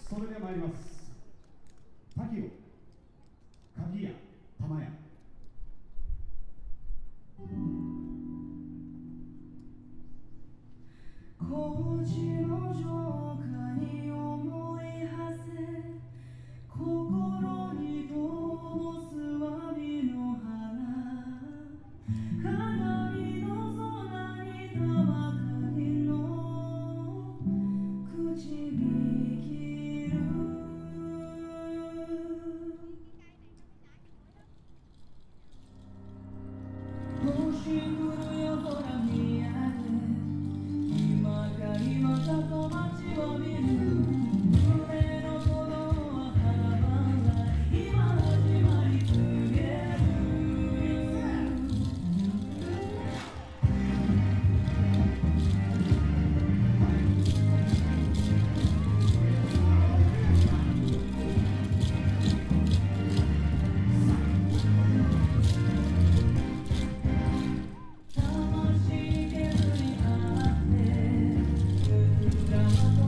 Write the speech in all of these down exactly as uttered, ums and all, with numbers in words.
それでは参ります。滝を鍵屋玉屋。 工事の浄化に思い馳せ、心に灯すわびの花、鏡の空にたばかりのくじ引きる。星降る夜空見上げ、今か今かと待ちわびる。胸の鼓動は花々、今始まり告げる。魂削り合って胸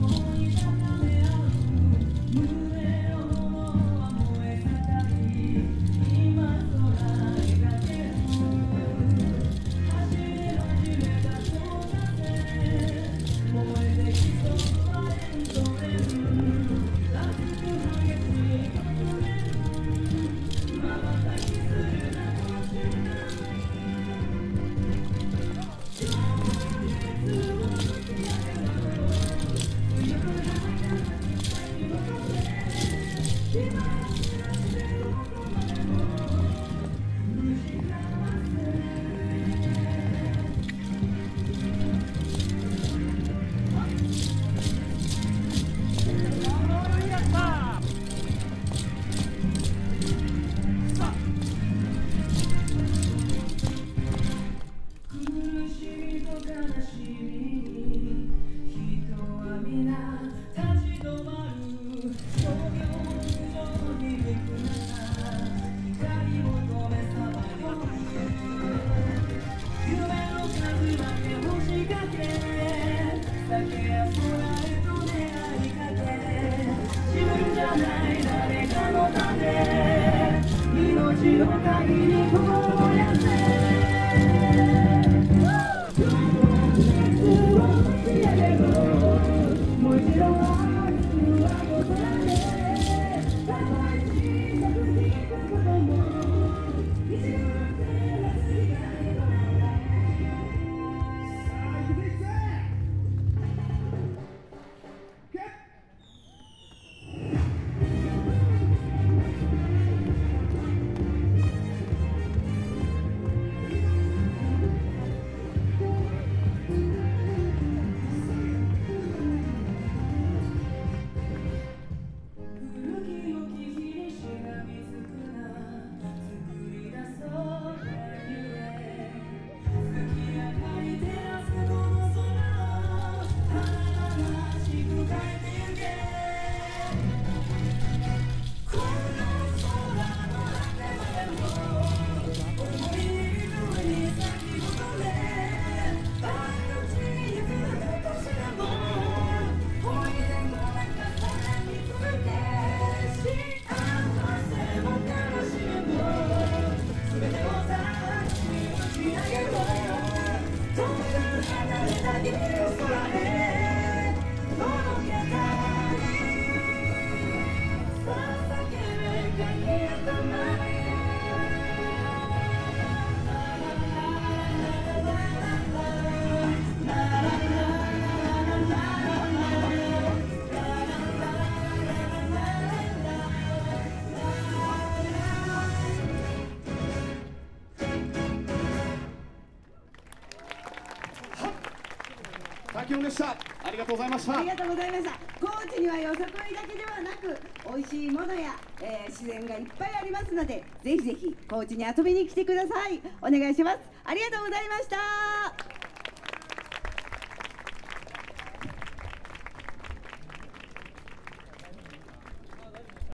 の炎は燃え盛り、今空描ける。走り始めた小風、燃えてきそうはエンドレス。熱く激しい革命、瞬きするなこの瞬間。情熱を突き上げろ、強く吐いた吐きに戻せ。今は知らせてどこまでも無事かわせ。苦しみと悲しみに人は皆立ち止まる。商業無常に響く中、光求めさまよう。夢の数だけ星かけ、酒や空へと出会いかけ。自分じゃない誰かのため、命の限り心をやせ。もう一度は熱はござれ、たとえ小さく聞いたことも一度は照らす光の中へ。さあ行くぜ行くぜ。ゲッ古き良き日にしがみつくな、作り出そうゆえ。月明かり照らすこの空を華々しく変えてゆけ。この空の果てまでも思い通りに咲き誇れ。愛の地に行くあの年でも思い出の中さらに続け。幸せも悲しみも全てをさらに打ち上げろ。遠く離れた君の空へ届けたい。さあ叫べ鍵屋玉屋。 滝音でした。ありがとうございました。 ありがとうございました。高知にはよさこいだけではなく美味しいものや、えー、自然がいっぱいありますので、ぜひぜひ高知に遊びに来てください。お願いします。ありがとうございました。